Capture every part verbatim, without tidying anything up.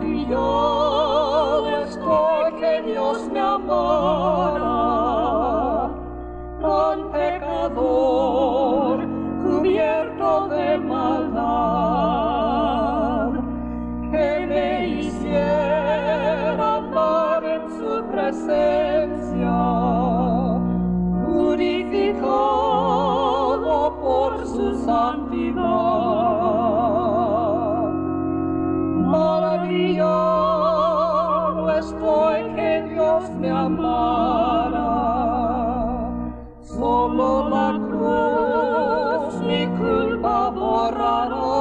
Maravillado estoy que Dios me amara, tan pecador, cubierto de maldad, que me hiciera andar en su presencia, purificado por su santidad. Maravillado estoy que Dios me amara, solo la cruz mi culpa borrará.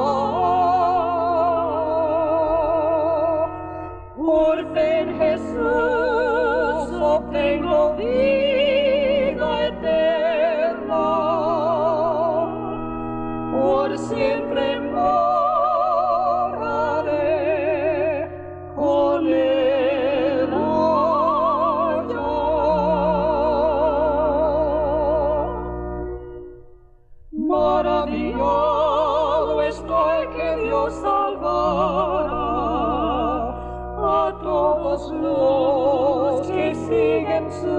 Por fe en Jesús obtengo vida eterna, por siempre moraré con Él allá. Maravillado estoy que Dios salvara a todos los que siguen su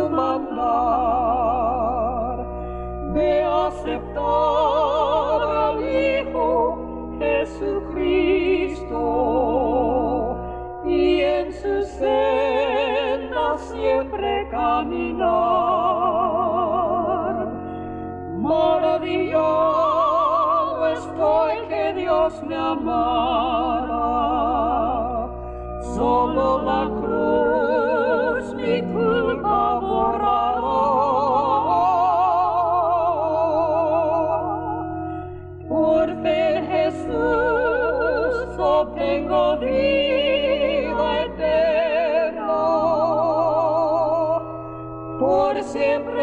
mandar, de aceptar al Hijo Jesucristo y en su senda siempre caminar. Maravillado estoy que Dios me amara, solo la cruz mi culpa borrará. Por fe en Jesús obtengo vida eterna, por siempre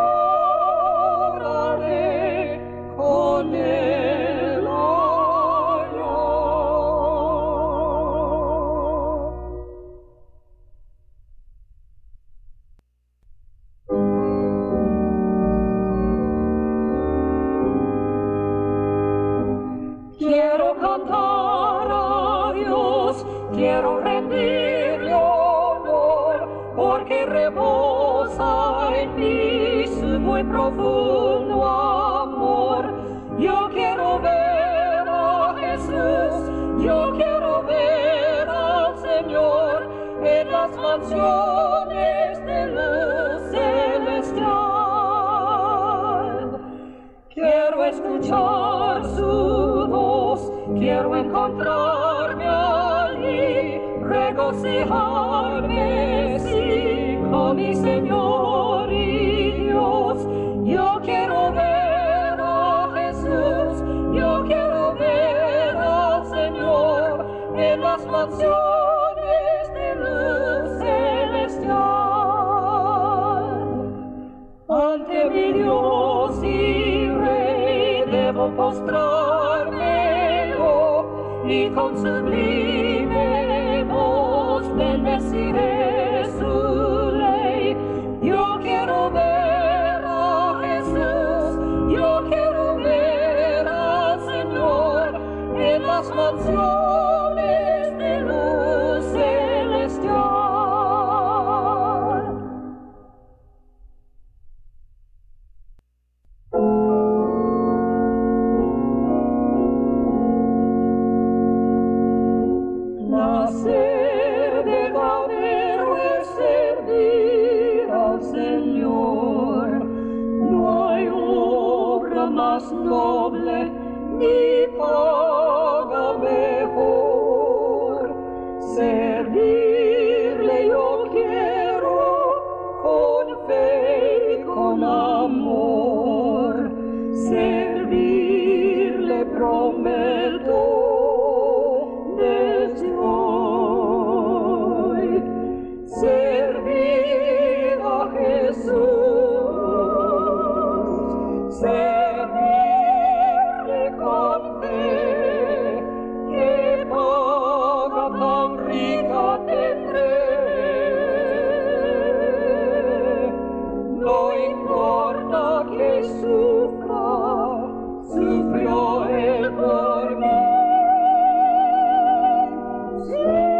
moraré con Él allá. Quiero cantar a Dios, quiero rendirle honor, porque rebosa en mí su muy profundo amor. Yo quiero ver a Jesús, yo quiero ver al Señor en las mansiones de luz celestial. Quiero escuchar su voz, quiero encontrarme allí, regocijarme, sí, con mi Señor y Dios. Yo quiero ver a Jesús, yo quiero ver al Señor en las mansiones de luz celestial. Ante mi Dios y Rey debo postrarme yo, y con sublime voz bendeciré su ley. Yo quiero ver a Jesús, yo quiero ver al Señor en las mansiones de luz celestial. Nacer de granero es servir al Señor. No hay obra más noble ni paga mejor. Servirle yo quiero con fe y con amor. Servirle prometo desde hoy. Servir a Jesús, servirle con fe, que paga tan rica tendré. No importa que sufra, sufrió Él por mí. Sí.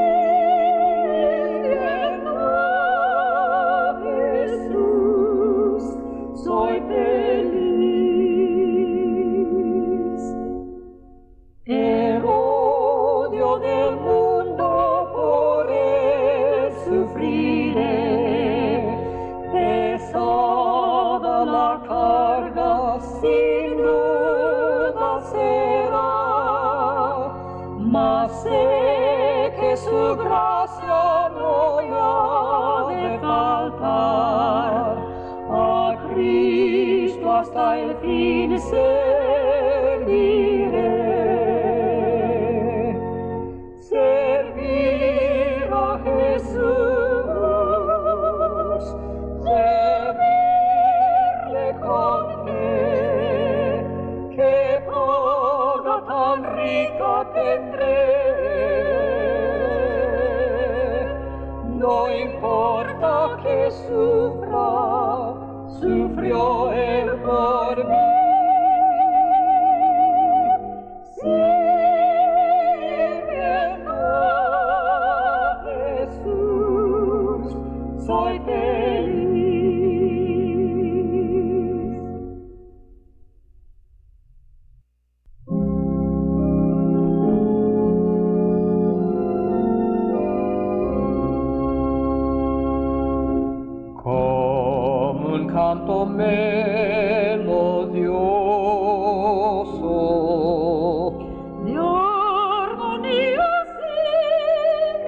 sé que su gracia no me ha de faltar. A Cristo hasta el fin serviré. Servir a Jesús, servirle con fe, que boda tan rica tendré. No importa que sufra, sufrió él por mí. Sirviendo a Jesús, soy feliz. Como un canto melodioso de armonía sin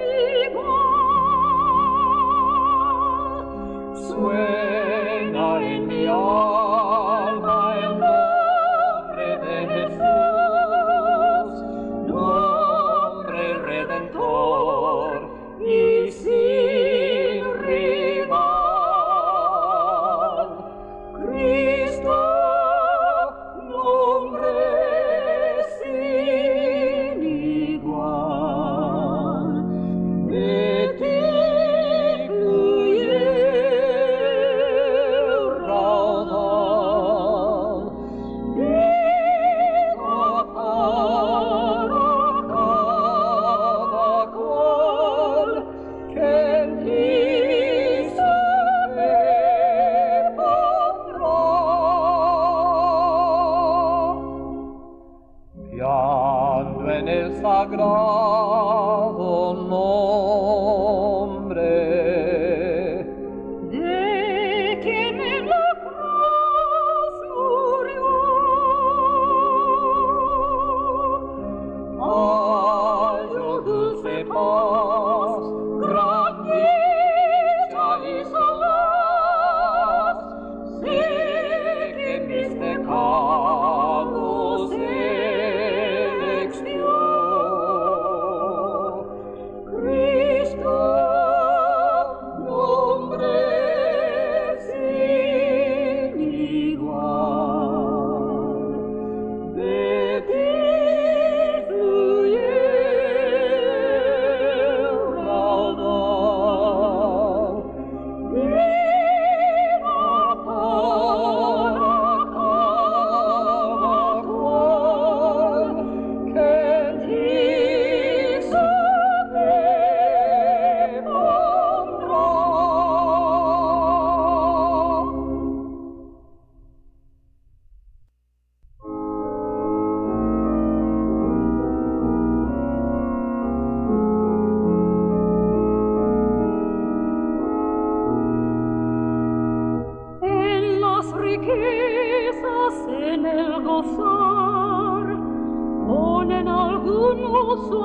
igual, suena en mi alma el nombre de Jesús, nombre redentor y sin rival. Cristo, nombre sin igual, de ti fluye el raudal, digo para cada cual que en ti se pondrá. Fiando en el sagrado nombre de quien en la cruz murió, hallo dulce paz, gran dicha y solaz. Sé que mis pecados él expió. Cristo, nombre sin igual, de ti fluye el raudal, digo para cada cual que en ti se pondrá. En las riquezas, en el gozar, ponen algunos su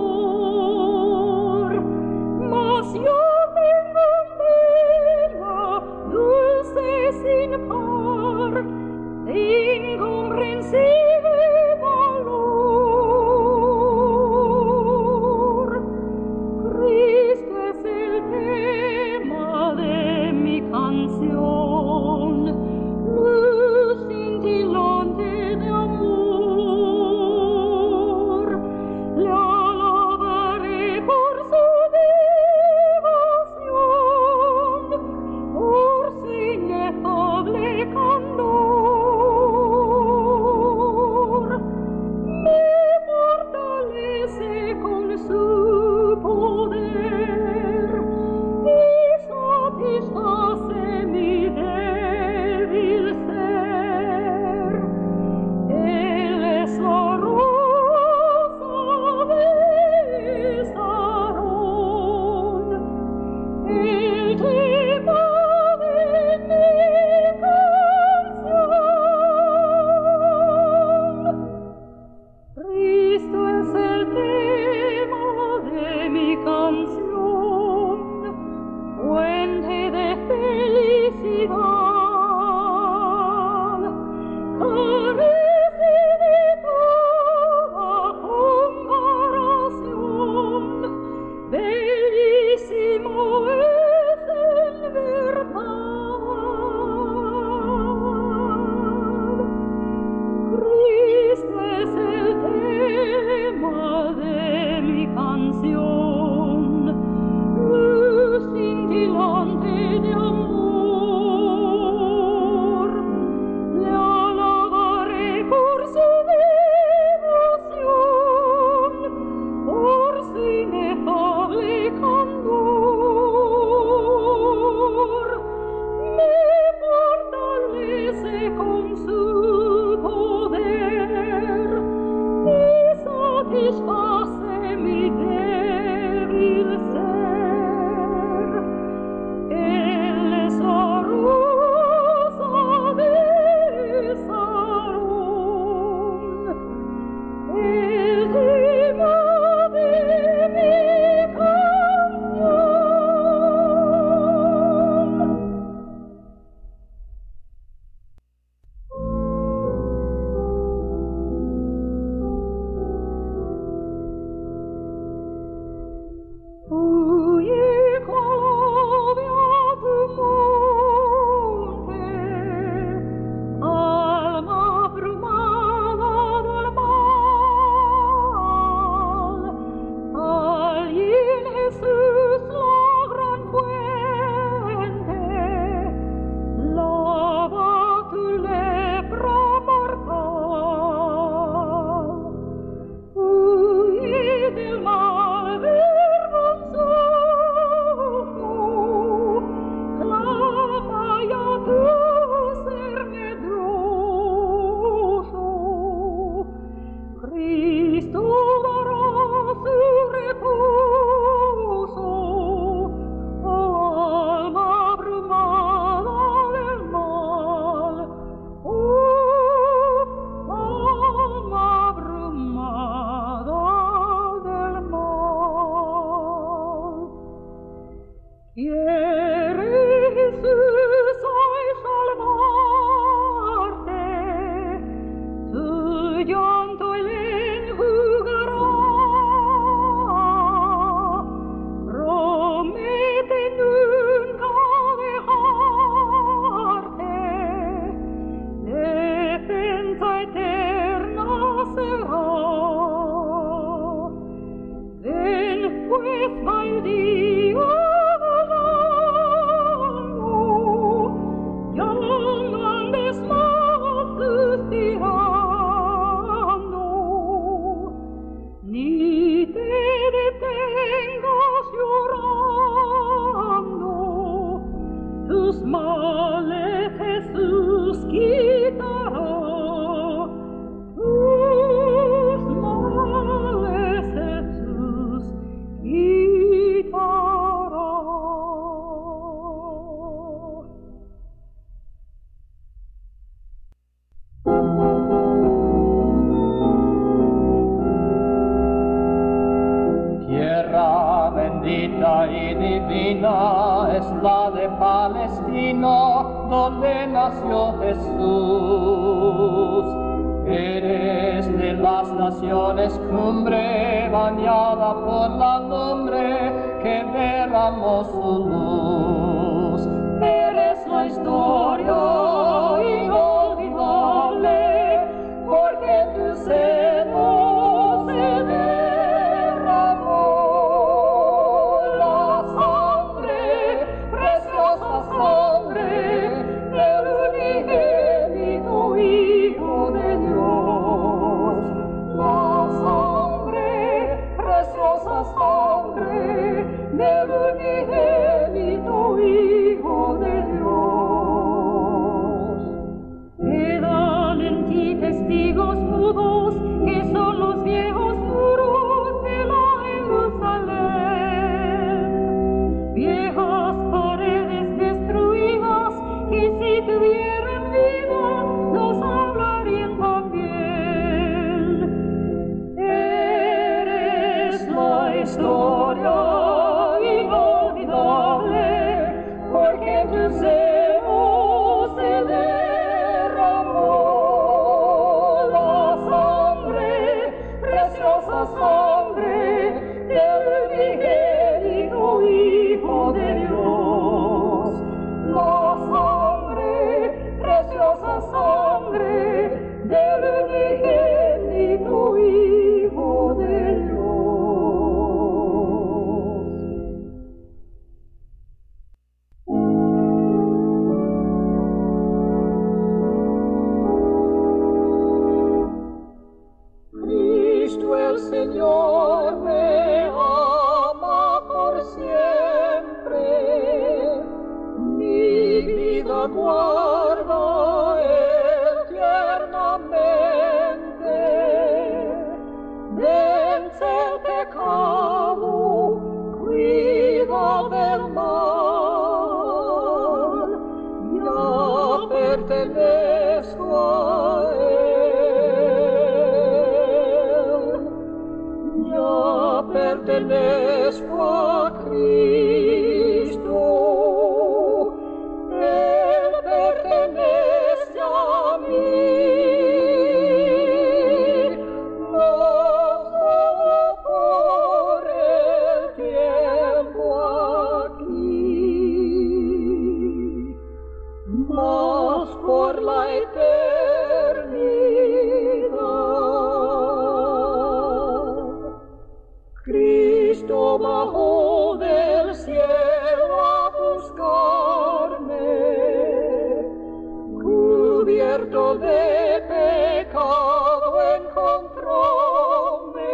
amor, mas yo tengo vida dulce sin par, de incomprensible valor. Cristo es el tema de mi canción, luz cintilante de amor. Le divina es la de Palestina, donde nació Jesús. Eres de las naciones cumbre, bañada por la lumbre que derramó su luz. Eres la historia inolvidable, porque tu seno se derramó la sangre, preciosa sangre del unigénito Hijo de Dios. La sangre, preciosa sangre del unigénito Hijo de Dios. Quedan en ti testigos mudos, que son los viejos muros de la Jerusalén. Viejas paredes destruidas, que si tuvieran vida, nos hablarían también. Eres la historia inolvidable, porque tu seno se derramó la sangre, preciosa sangre del unigénito Hijo de Dios. La sangre, preciosa sangre del unigénito Hijo de Dios. Cristo el Señor me ama por siempre, mi vida guarda Él tiernamente. Vence el pecado, cuida del mal, ya pertenezco a Él, ya pertenezco a Cristo. Él pertenece a mí. No solo por el tiempo aquí, mas por la eternidad. Cristo bajó del cielo a buscarme, cubierto de pecado encontróme,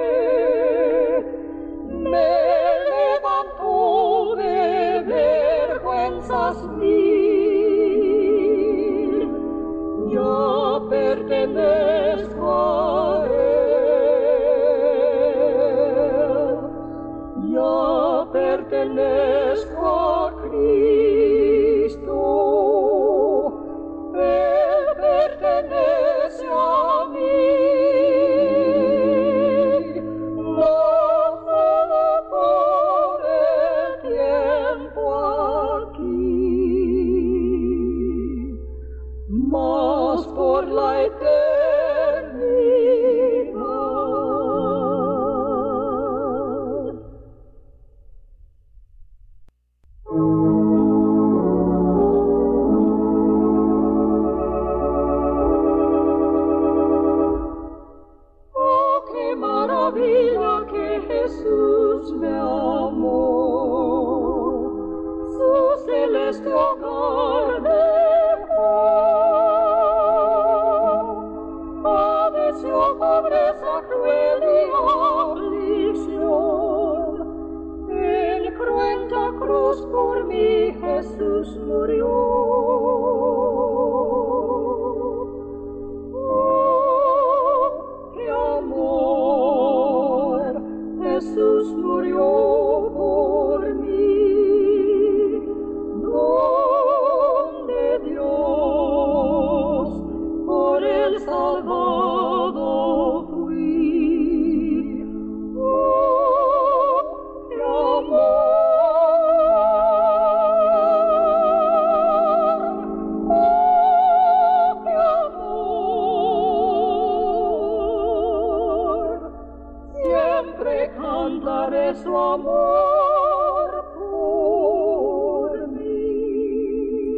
me levantó de vergüenzas mil, ya pertenezco a Él, ya pertenezco a Cristo. Él pertenece a mí, no solo por el tiempo aquí, mas por la eternidad. Oh, qué maravilla que Jesús me amó, su celeste hogar dejó, padeció pobreza cruel y aflicción, en cruenta cruz por mí Jesús murió. Oh, qué amor, Jesús murió por mí. Don de Dios, por el salvado fui. Oh, qué amor. cantaré su amor por mí.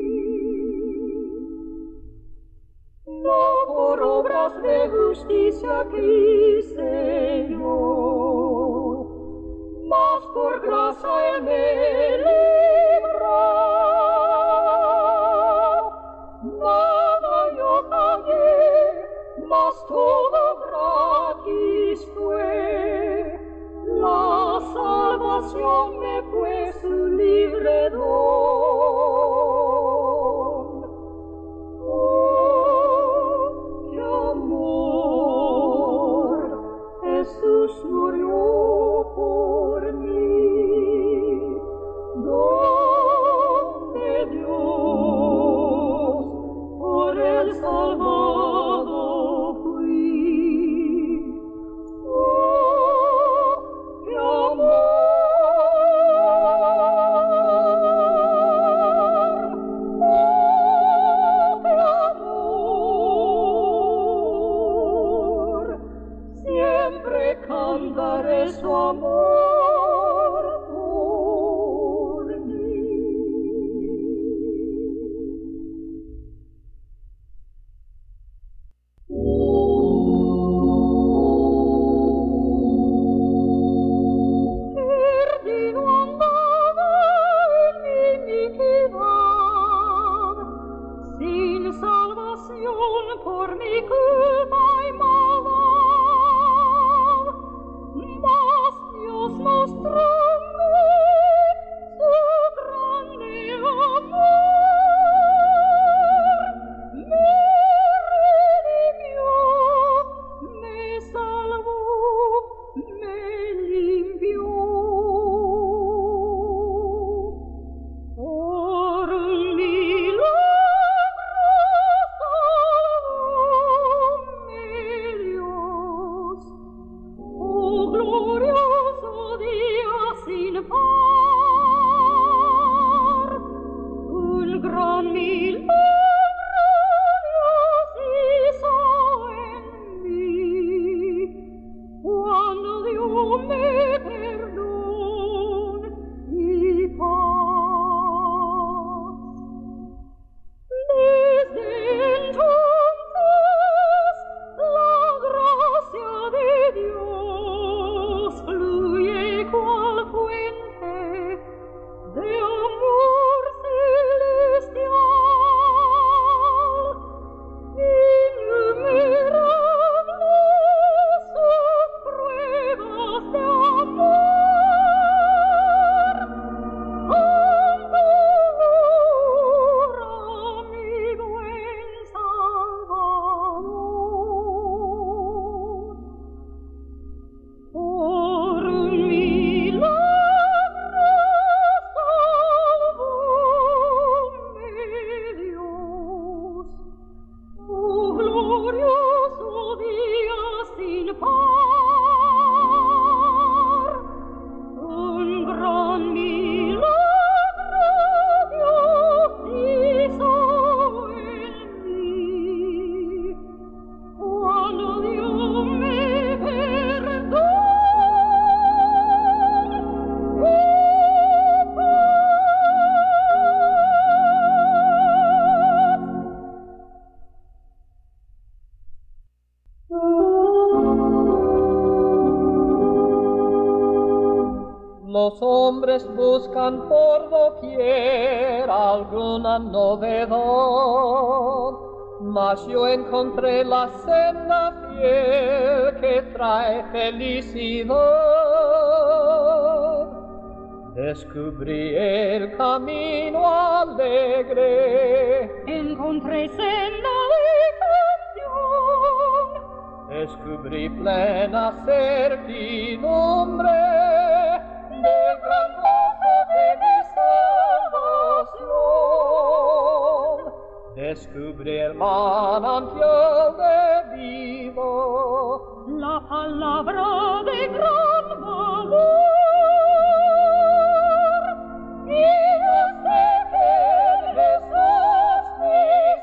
No por obras de justicia quise yo, mas por gracia él me libró. Nada yo pagué, mas todo gratis fue. La salvación me fue su libre don. Oh, qué amor, Jesús murió por mí. Don de Dios, por el salvado fui. Oh, qué amor, oh, qué amor, siempre cantaré su amor por mí. Perdido andaba en mi iniquidad, sin salvación por mi culpa y maldad. Mas Dios mostróme su grande amor, me redimió, me salvó, me limpió. Por un milagro salvóme Dios. Oh, glorioso día sin par, un gran milagro Dios hizo en mí, cuando dio-me perdón y paz. Desde entonces la gracia de Dios fluye cual fuente de amor celestial. Innumerables sus pruebas de amor, canto a mi buen Salvador. Por un milagro salvóme Dios. Oh, glorioso día sin par, un gran milagro Dios hizo en mí, cuando dio-me perdón y paz. Los hombres buscan por doquier alguna novedad, mas yo encontré la senda fiel que trae felicidad. Descubrí el camino alegre, Encontré senda de canción, descubrí plena certidumbre del gran gozo de mi salvación. Descubrí el manantial de vida, la palabra de gran valor. y yo sé que Jesús mi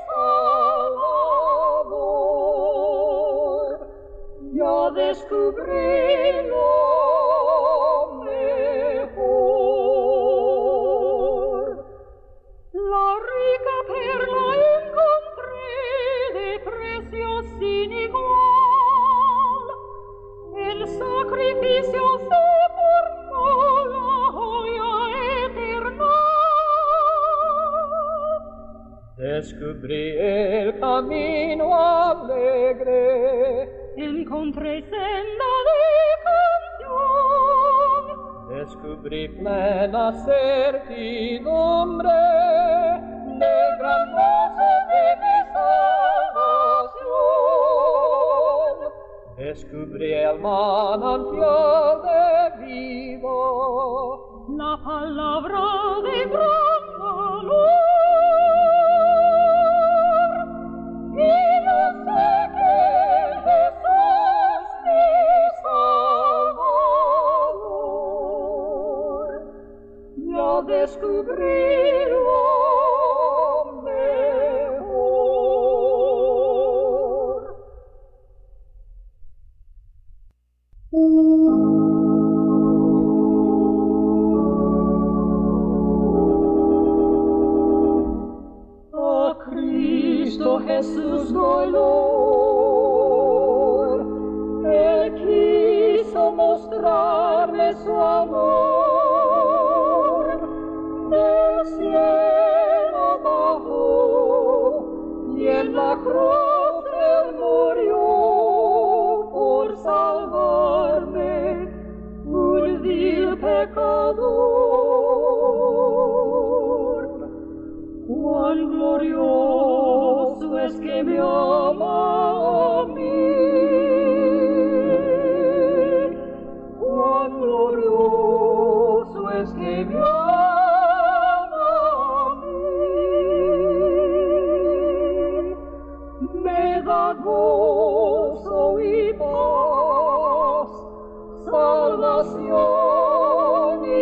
Salvador. Yo descubrí lo Descubrí el camino alegre, encontré senda de canción, descubrí plena certidumbre de gran gozo de mi salvación. Descubrí el manantial de vida, la palabra de gran valor. Y yo sé que Jesús mi Salvador, ya descubrí lo mejor. A Cristo Jesús dolor, Él quiso mostrarme su amor, del cielo bajó y en la cruz Él murió por salvarme, un vil pecador. Cuán glorioso es que me ama a mí, cuán glorioso es que me ama a mí, me da gozo y paz, salvación y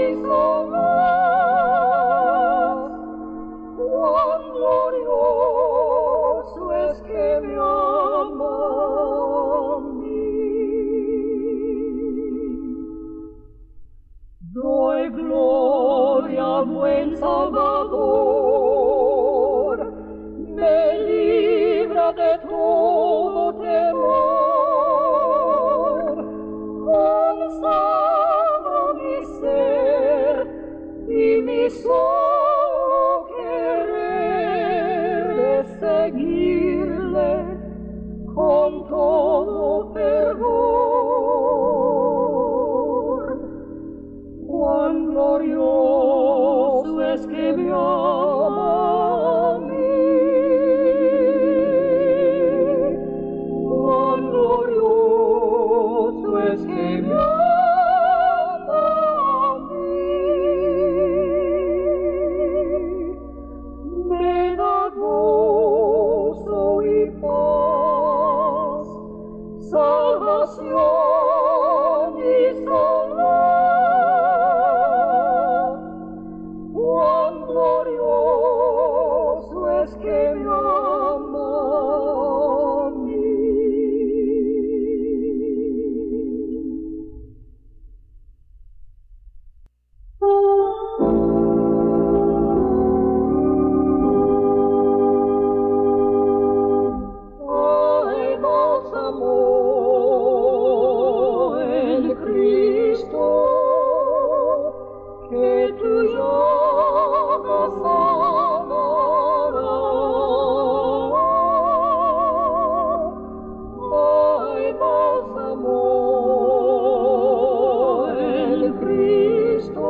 soledad. Cuán glorioso es que me ama a mí. Doy gloria, buen Salvador, me libra de todo temor, consagra mi ser y mi solo querer es seguirle con todo fervor. Cuán glorioso es que me ama a mí, cuán glorioso es que me ama a mí, me da gozo y paz, salvación y soledad. Cuán glorioso es que me ama a mí. Ay, bálsamo en Cristo, que tu llaga sanará. Ay, bálsamo en Cristo,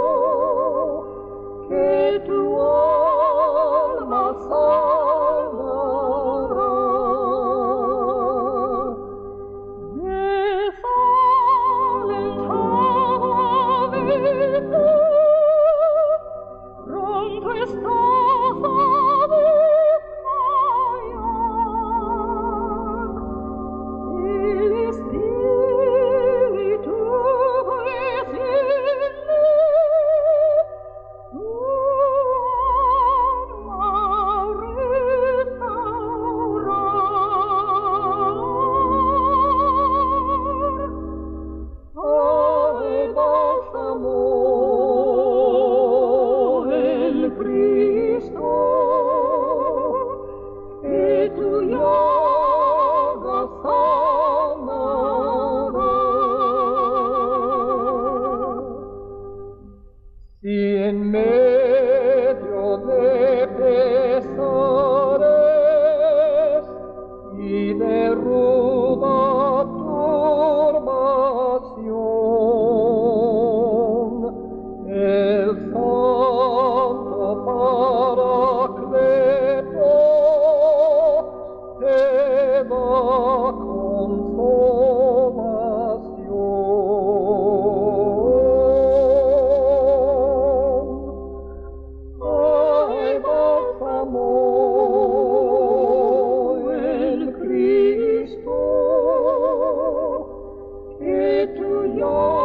que tu alma salvará. de sal Dios.